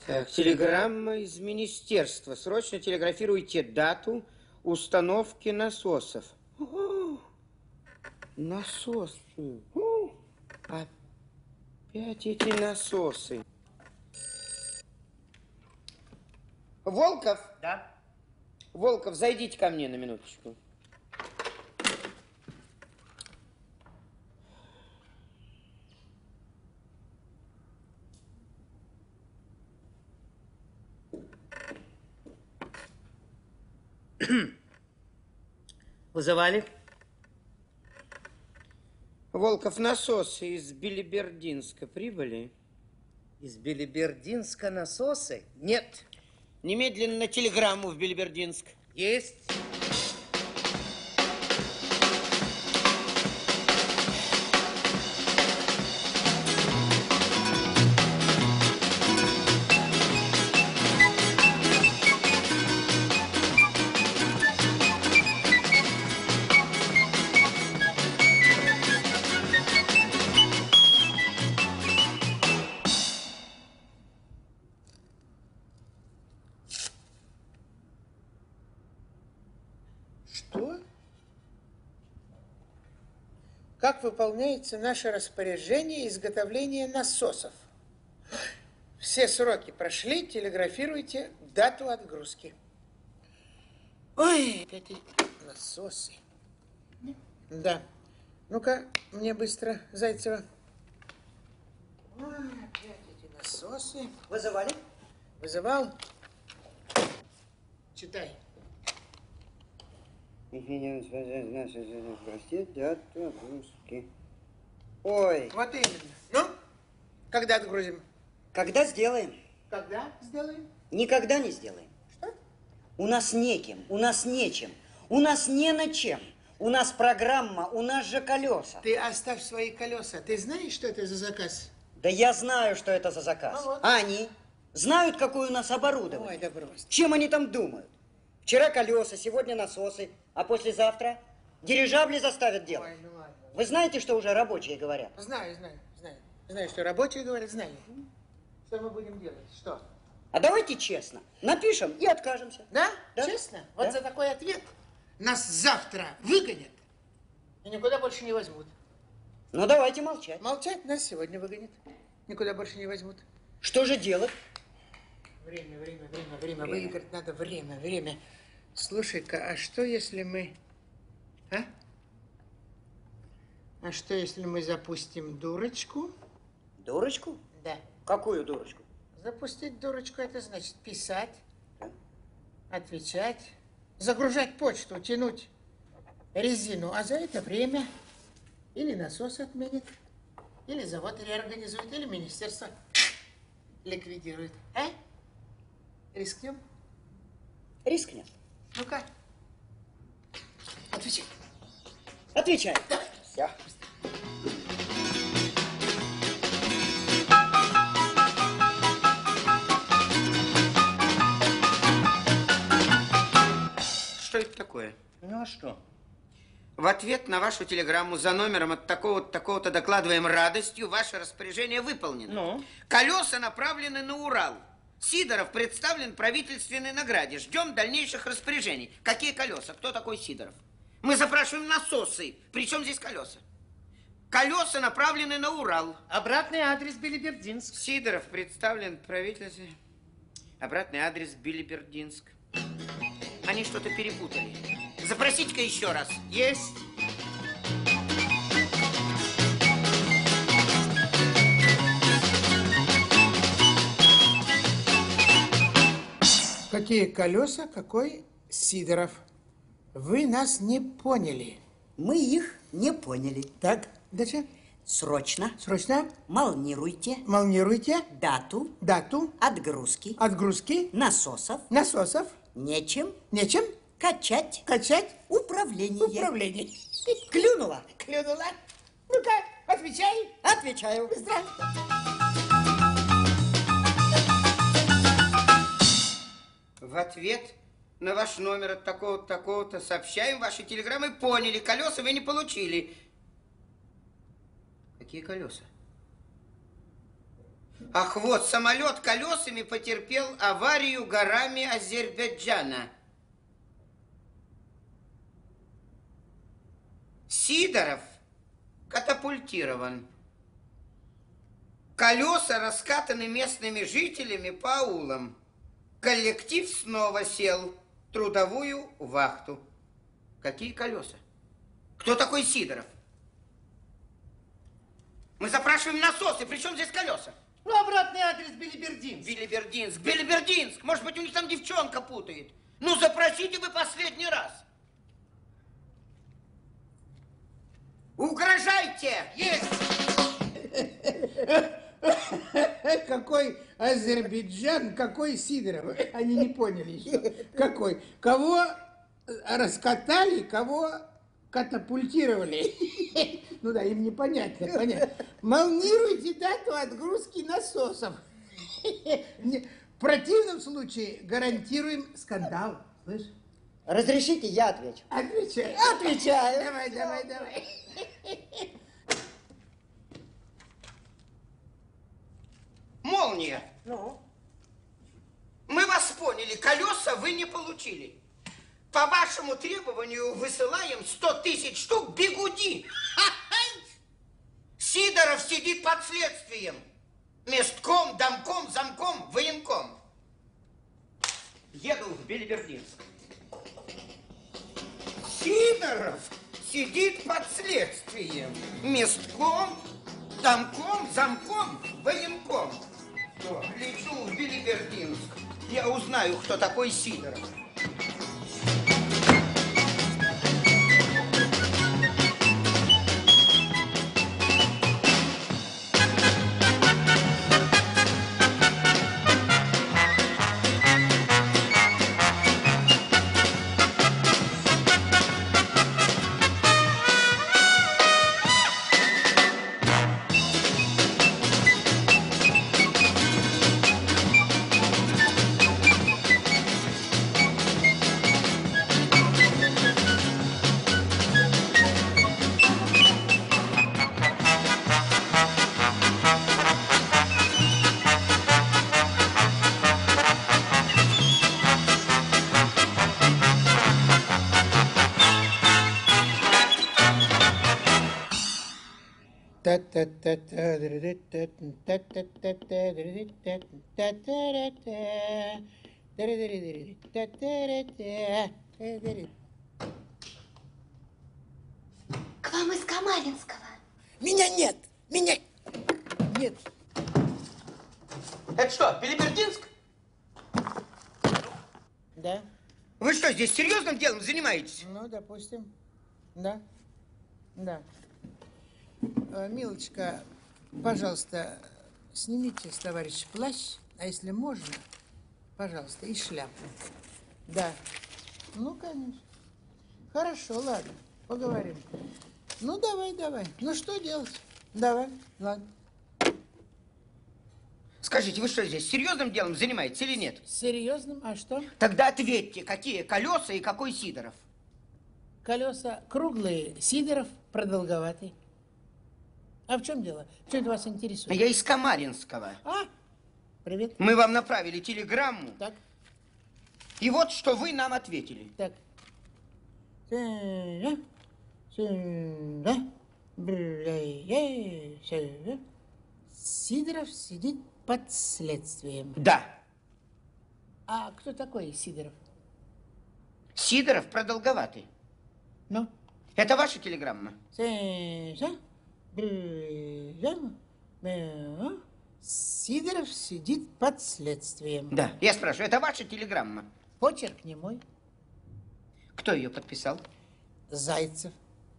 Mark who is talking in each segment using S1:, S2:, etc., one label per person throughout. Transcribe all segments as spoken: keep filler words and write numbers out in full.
S1: Так, телеграмма из министерства. Срочно телеграфируйте дату установки насосов. О, насосы. О, опять эти насосы. Волков?
S2: Да.
S1: Волков, зайдите ко мне на минуточку.
S2: Вызывали?
S1: Волков, насосы из Билибердинска прибыли?
S2: Из Билибердинска насосы? Нет.
S1: Немедленно на телеграмму в Билибердинск.
S2: Есть.
S3: Что? Как выполняется наше распоряжение изготовления насосов? Все сроки прошли, телеграфируйте дату отгрузки. Ой, опять эти насосы. Да. Ну-ка, мне быстро, Зайцева. Ой, опять эти насосы.
S2: Вызывали?
S3: Вызывал? Читай.
S1: Простите, дату отгрузки. Ой.
S3: Вот именно. Ну, когда отгрузим?
S4: Когда сделаем?
S3: Когда сделаем?
S4: Никогда не сделаем.
S3: Что?
S4: У нас неким, у нас нечем, у нас не на чем. У нас программа, у нас же колеса.
S3: Ты оставь свои колеса. Ты знаешь, что это за заказ?
S4: Да я знаю, что это за заказ.
S3: Ну вот.
S4: А они знают, какое у нас оборудование.
S3: Ой, да брось.
S4: Чем они там думают? Вчера колеса, сегодня насосы, а послезавтра дирижабли заставят делать.
S3: Ой, ну ладно.
S4: Вы знаете, что уже рабочие говорят?
S3: Знаю, знаю, знаю. Знаю, что рабочие говорят, знаю. Что мы будем делать? Что?
S4: А давайте честно, напишем и откажемся.
S3: Да?
S4: Да.
S3: Честно? Вот
S4: Да.
S3: за такой ответ нас завтра выгонят и никуда больше не возьмут.
S4: Ну давайте молчать.
S3: Молчать нас сегодня выгонят. Никуда больше не возьмут.
S4: Что же делать?
S3: Время, время, время, время. Выиграть надо время, время. Слушай-ка, а что если мы... А? А что если мы запустим дурочку?
S4: Дурочку?
S3: Да.
S4: Какую дурочку?
S3: Запустить дурочку, это значит писать,
S4: Да.
S3: отвечать, загружать почту, тянуть резину. А за это время или насос отменит, или завод реорганизует, или министерство ликвидирует. А? Рискнем?
S4: Рискнем.
S3: Ну-ка. Отвечай.
S4: Отвечай.
S3: Все.
S1: Что это такое?
S2: Ну а что?
S1: В ответ на вашу телеграмму за номером от такого-то, такого-то докладываем радостью, ваше распоряжение выполнено.
S2: Ну?
S1: Колеса направлены на Урал. Сидоров представлен правительственной награде. Ждем дальнейших распоряжений. Какие колеса? Кто такой Сидоров? Мы запрашиваем насосы. Причем здесь колеса? Колеса направлены на Урал.
S2: Обратный адрес Билибердинск.
S1: Сидоров представлен правительстве. Обратный адрес Билибердинск. Они что-то перепутали. Запросите-ка еще раз.
S2: Есть.
S3: Какие колеса, какой Сидоров? Вы нас не поняли.
S4: Мы их не поняли.
S3: Так, дальше.
S4: Срочно,
S3: Срочно
S4: молнируйте
S3: молнируйте
S4: дату
S3: дату
S4: отгрузки
S3: отгрузки
S4: насосов
S3: насосов.
S4: нечем
S3: Нечем
S4: качать
S3: качать
S4: управление.
S3: управление.
S4: Клюнула?
S3: Клюнула. Ну-ка, отвечай.
S4: Отвечаю.
S3: Быстро.
S1: В ответ на ваш номер от такого-то, такого-то сообщаем ваши телеграммы. Поняли, колеса вы не получили. Какие колеса? Ах, вот, самолет колесами потерпел аварию горами Азербайджана. Сидоров катапультирован. Колеса раскатаны местными жителями по аулам. Коллектив снова сел в трудовую вахту. Какие колеса? Кто такой Сидоров? Мы запрашиваем насосы. При чем здесь колеса?
S2: Ну, обратный адрес Белибердинск.
S1: Белибердинск, Белибердинск. Может быть, у них там девчонка путает. Ну, запросите вы последний раз. Угрожайте! Есть!
S3: Какой Азербайджан, какой Сидоров. Они не поняли еще. Какой? Кого раскатали, кого катапультировали. Ну да, им непонятно, понятно. Молнируйте дату отгрузки насосов. В противном случае гарантируем скандал. Слышь?
S4: Разрешите, я отвечу.
S3: Отвечай.
S4: Отвечаю.
S3: Давай, давай, давай.
S1: Молния.
S4: Ну?
S1: Мы вас поняли, колеса вы не получили. По вашему требованию высылаем сто тысяч штук бигуди. Сидоров сидит под следствием. Местком, домком, замком, военком. Еду в Белибердинск. Сидоров сидит под следствием. Местком, домком, замком, военком. Лечу в Белибердинск. Я узнаю, кто такой Сидоров.
S5: К вам из Камаринского.
S3: Меня нет! Меня нет!
S1: Это что, Белибердинск?
S2: Да?
S1: Вы что, здесь серьезным делом занимаетесь?
S3: Ну, допустим. Да. Да. Э, Милочка, пожалуйста, снимите с товарища плащ, а если можно, пожалуйста, и шляпу. Да. Ну, конечно. Хорошо, ладно, поговорим. Ну, давай, давай. Ну, что делать? Давай, ладно.
S1: Скажите, вы что, здесь серьезным делом занимаетесь или нет?
S3: Серьезным? А что?
S1: Тогда ответьте, какие колеса и какой Сидоров?
S3: Колеса круглые, Сидоров продолговатый. А в чем дело? В чем это вас интересует?
S1: Я из Камаринского.
S3: А, привет.
S1: Мы вам направили телеграмму.
S3: Так,
S1: И вот что вы нам ответили.
S3: так. Сюда, сюда, бля, сюда. Сидоров сидит под следствием.
S1: Да.
S3: А кто такой Сидоров?
S1: Сидоров продолговатый.
S3: Ну?
S1: Это ваша телеграмма?
S3: Сюда, бля, бля. Сидоров сидит под следствием.
S1: Да. Я спрашиваю, это ваша телеграмма?
S3: Почерк не мой.
S1: Кто ее подписал?
S3: Зайцев.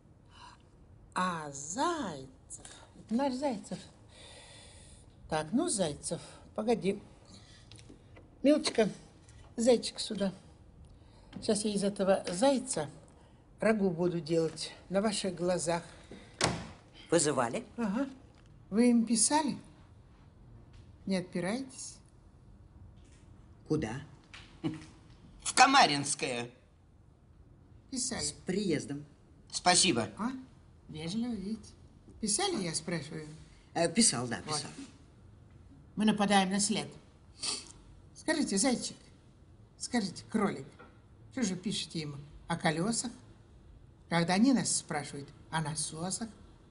S3: А, Зайцев. Это наш Зайцев. Так, ну, Зайцев, погоди. Милочка, зайчик сюда. Сейчас я из этого зайца рагу буду делать на ваших глазах.
S4: Вызывали?
S3: Ага. Вы им писали? Не отпираетесь?
S4: Куда?
S1: В Камаринское.
S3: Писали.
S4: С приездом.
S1: Спасибо.
S3: А? Вежливо, видите. Писали, я спрашиваю?
S4: Э, писал, да,
S3: Вот.
S4: писал.
S3: Мы нападаем на след. Скажите, зайчик, скажите, кролик, что же пишете им о колесах, когда они нас спрашивают о насосах?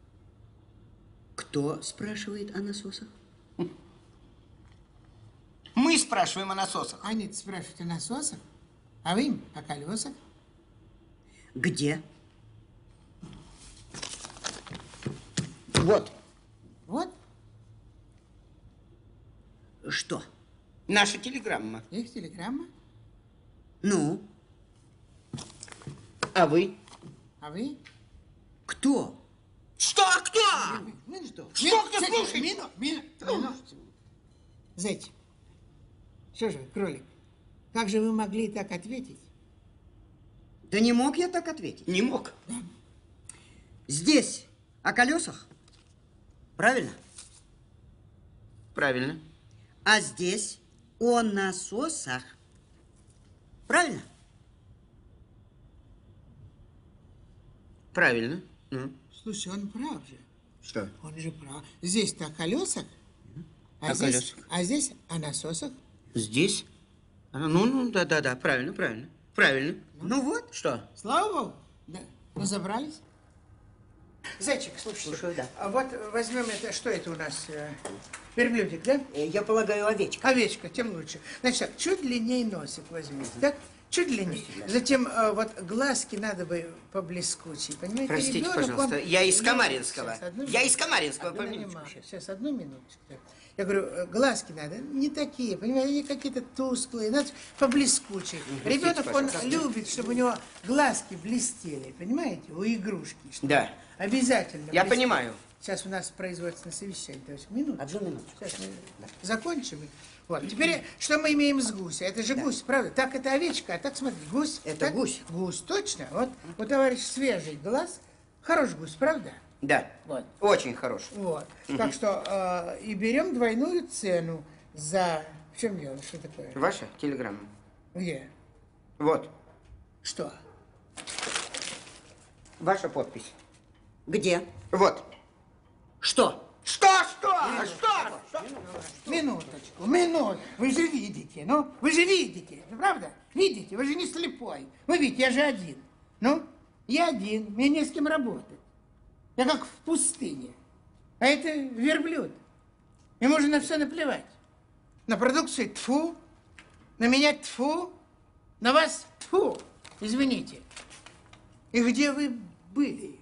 S4: Кто спрашивает о насосах?
S1: Мы спрашиваем о насосах.
S3: Они спрашивают о насосах, а вы им о колесах.
S4: Где? Вот.
S3: Вот,
S4: Что?
S1: Наша телеграмма.
S3: их телеграмма.
S4: Ну,
S1: А вы?
S3: А вы?
S4: кто?
S1: Что, кто?
S3: Ну что?
S1: Что ты слушаешь?
S3: Минут, минут, минут. Зайчик, что же вы, кролик, как же вы могли так ответить?
S4: Да не мог я так ответить.
S1: Не мог.
S4: Здесь о колесах, правильно?
S1: Правильно.
S4: А здесь о насосах, правильно?
S1: Правильно. Ну,
S3: Слушай, он прав же.
S1: что?
S3: Он же прав. Здесь-то о колесах, а,
S1: О
S3: здесь,
S1: колесах.
S3: а здесь о насосах.
S1: Здесь? А, ну, ну, да, да, да, правильно, правильно. Правильно.
S4: Ну вот.
S1: Что?
S3: Слава Богу, да, разобрались. Зайчик, слушай,
S4: Слушаю, да.
S3: а вот возьмем это, что это у нас, э, верблюдик, да?
S4: Э, Я полагаю, овечка.
S3: Овечка, тем лучше. Значит, так, чуть длиннее носик возьмите, так? Чуть длиннее. Затем э, вот глазки надо бы поблескучие, понимаете?
S1: Простите,
S3: Ребенок,
S1: пожалуйста,
S3: он-
S1: я из
S3: Ну,
S1: Камаринского.
S3: сейчас, одну
S1: Я
S3: минуту.
S1: из Камаринского,
S3: Одну
S1: помните?
S3: минуточку, Сейчас, одну минуточку. Я говорю, э, глазки надо не такие, понимаете, они какие-то тусклые, надо поблескучие. Ребенок, он
S1: пожалуйста.
S3: любит, чтобы у него глазки блестели, понимаете, у игрушки. чтобы
S1: Да.
S3: Обязательно.
S1: Я
S3: блестели.
S1: понимаю.
S3: Сейчас у нас производственное совещание. То есть минуту.
S4: Одну минуту.
S3: Сейчас мы закончим. Вот. Теперь, что мы имеем с гуся? Это же гусь, правда? Так это овечка, а так смотри, гусь.
S4: Это
S3: так?
S4: гусь.
S3: Гусь, точно. Вот у товарища свежий глаз. Хорош гусь, правда?
S1: Да.
S3: Вот.
S1: Очень хорош.
S3: Вот. Так что э, и берем двойную цену за... В чем дело? Что такое?
S1: Ваша телеграмма?
S3: Где?
S1: Вот.
S3: Что?
S1: Ваша подпись.
S4: Где?
S1: Вот.
S4: Что?
S1: Что, что? Что? Что?
S3: Минуточку, минут. Вы же видите, ну, вы же видите, ну, правда? Видите, вы же не слепой. Вы видите, я же один. Ну, я один, мне не с кем работать. Я как в пустыне. А это верблюд. Ему же на все наплевать. На продукцию тфу, на меня тфу, на вас тфу. Извините. И где вы были?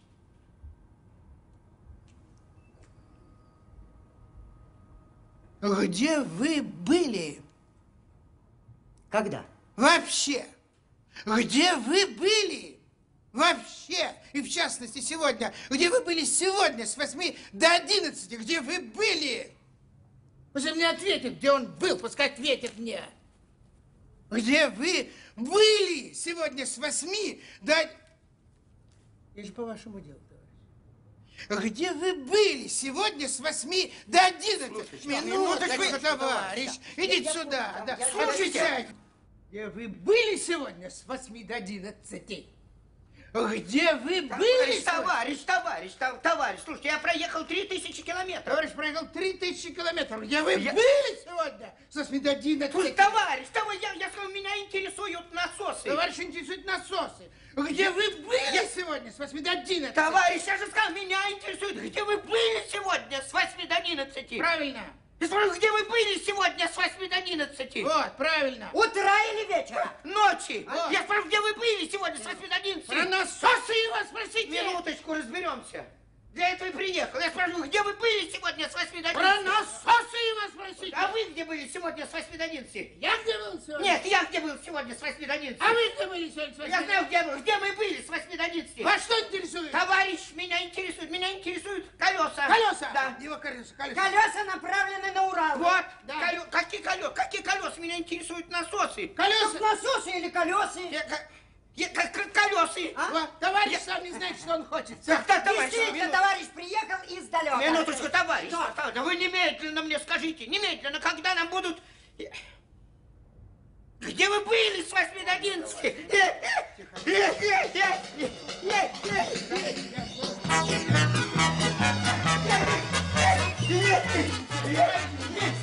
S3: Где вы были?
S4: Когда?
S3: Вообще. Где вы были? Вообще. И в частности сегодня. Где вы были сегодня с восьми до одиннадцати? Где вы были? Пусть мне ответит, где он был. Пускай ответит мне. Где вы были сегодня с восьми до... Я же по вашему делу, товарищ. Где вы были сегодня с восьми до одиннадцати? Минуточку, товарищ. Идите сюда. Да. Слушайте. Где вы были сегодня с восьми до одиннадцати? Где вы были?
S1: Товарищ, товарищ, товарищ, тов- товарищ, слушайте, я проехал три тысячи километров.
S3: Товарищ проехал три тысячи километров. Где вы
S1: Я-
S3: были сегодня с восьми до одиннадцати?
S1: Слушай, товарищ, товарищ, я, я сказал, меня интересуют насосы.
S3: Товарищ интересует насосы. Где вы были
S1: Я-
S3: сегодня с восьми до одиннадцати?
S1: Товарищ, я же сказал, меня интересует, где вы были сегодня с восьми до одиннадцати.
S3: Правильно.
S1: Я спрашиваю, где вы были сегодня с восьми до одиннадцати?
S3: Вот, правильно.
S4: Утра или вечера?
S1: Ночи.
S3: Вот.
S1: Я спрашиваю, где вы были сегодня с восьми до одиннадцати?
S3: Про насосы его спросите.
S1: Минуточку, разберемся. Для этого и приехал. Я спрашиваю, где вы были сегодня с восьми до
S3: Про
S1: одиннадцати?
S3: насосы его спросите.
S1: А вы где были сегодня с восьми до одиннадцати?
S3: Я где был сегодня?
S1: Нет, я где был сегодня с восьми до одиннадцати?
S3: А вы где были сегодня с восьми?
S1: Я знаю, где был. Где мы были с восьми до одиннадцати?
S3: Вас что интересует?
S1: Товарищ, меня интересует. Меня интересуют колеса.
S3: Колеса?
S1: Да.
S3: Его колеса, колеса.
S4: Колеса направлены на Урал.
S1: Вот.
S3: Да.
S1: Колё- Какие колеса? Какие колеса? Меня интересуют насосы.
S3: Колеса.
S4: Тут насосы или колеса?
S1: Я, ко- я, как колесы.
S4: А?
S3: Вот, товарищ сам не знает, что он хочет.
S1: Так, так, товарищ,
S4: Действительно,
S1: минуту-
S4: товарищ приехал издалека.
S1: Минуточку, товарищ.
S4: Что?
S1: товарищ, Вы немедленно мне скажите, немедленно, когда нам будут... Где вы были с восьми до одиннадцати?
S3: Товарищ,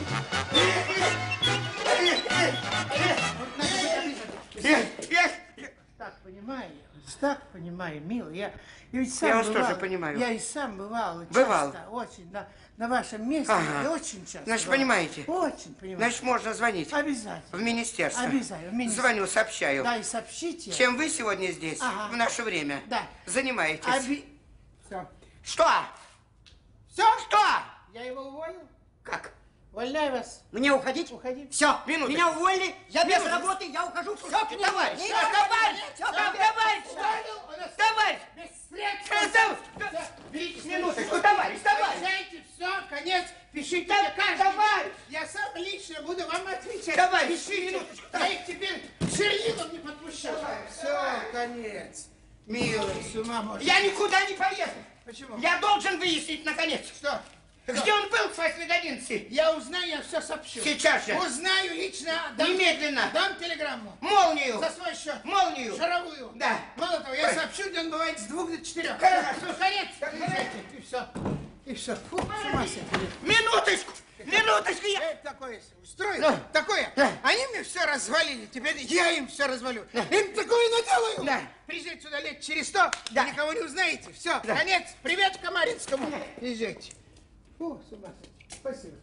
S3: Так понимаю, так понимаю, милый. Я, я ведь сам
S1: Я вас
S3: бывал,
S1: тоже понимаю.
S3: Я и сам бывал.
S1: Бывал?
S3: Часто, очень, на, на вашем месте.
S1: Ага.
S3: И очень часто.
S1: Значит,
S3: бывал.
S1: понимаете?
S3: Очень понимаю.
S1: Значит, можно звонить.
S3: Обязательно.
S1: В министерство.
S3: Обязательно, в министерство.
S1: Звоню, сообщаю.
S3: Да, и сообщите.
S1: Чем вы сегодня здесь,
S3: Ага.
S1: в наше время,
S3: Да.
S1: занимаетесь?
S3: Оби... Все.
S1: Что?
S3: Все?
S1: Что?
S3: Я его уволил?
S1: Как?
S4: Увольняю вас.
S2: Мне уходить?
S3: Уходи.
S2: Все,
S1: Минуточку.
S2: меня уволили, я без
S1: Минуточку.
S2: работы, я ухожу. Все,
S1: Товарищ,
S2: не
S1: товарищ,
S2: все,
S1: товарищ, товарищ, товарищ, минуточку, товарищ, товарищь.
S3: Знаете, все, конец. Пишите
S1: Да,
S3: мне каждый
S1: товарищ.
S3: день. Я сам лично буду вам отвечать.
S1: Товарищ,
S3: Пишите.
S1: минуточку,
S3: Я их теперь Шерлином не подпущу. Все, конец. Милый, с ума можно.
S1: Я никуда не поеду.
S3: Почему?
S1: Я должен выяснить, наконец,
S3: Что?
S1: где он был с восьми до одиннадцати.
S3: Я узнаю, я все сообщу.
S1: Сейчас же.
S3: Узнаю лично. Дам,
S1: Немедленно.
S3: Дам телеграмму.
S1: Молнию.
S3: За свой счет.
S1: Молнию.
S3: Шаровую.
S1: Да.
S3: Мало того, я сообщу, где он бывает с двух до четырех.
S1: Хорошо.
S3: Ну, конец. И все. И все. Фу, с ума сойти.
S1: Минуточку, минуточку, я...
S3: Это такое устроили?
S1: Да.
S3: Такое?
S1: Да.
S3: Они мне все развалили. Теперь я им все развалю. Им такое наделаю.
S1: Да.
S3: Приезжайте сюда лет через сто.
S1: Да.
S3: Никого не узнаете. Все,
S1: Да.
S3: конец. Привет Камаринскому. Езжайте. Фу, с ума сойти. Спасибо.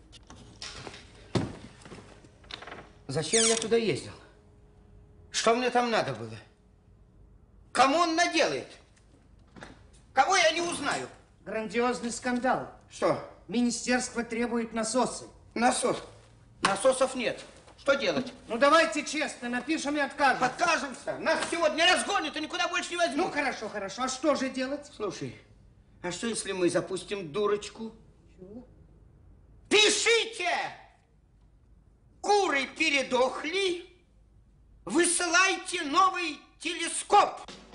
S1: Зачем я туда ездил? Что мне там надо было? Кому он наделает? Кого я не узнаю?
S2: Грандиозный скандал.
S1: Что?
S2: Министерство требует насосы.
S1: Насос. Насосов нет. Что делать?
S2: Ну, давайте честно, напишем и откажем.
S1: Откажемся. Нас сегодня разгонят и никуда больше не возьмут.
S2: Ну, хорошо, хорошо. А что же делать?
S1: Слушай, а что если мы запустим дурочку? Чего? Пишите! Куры передохли. Высылайте новый телескоп.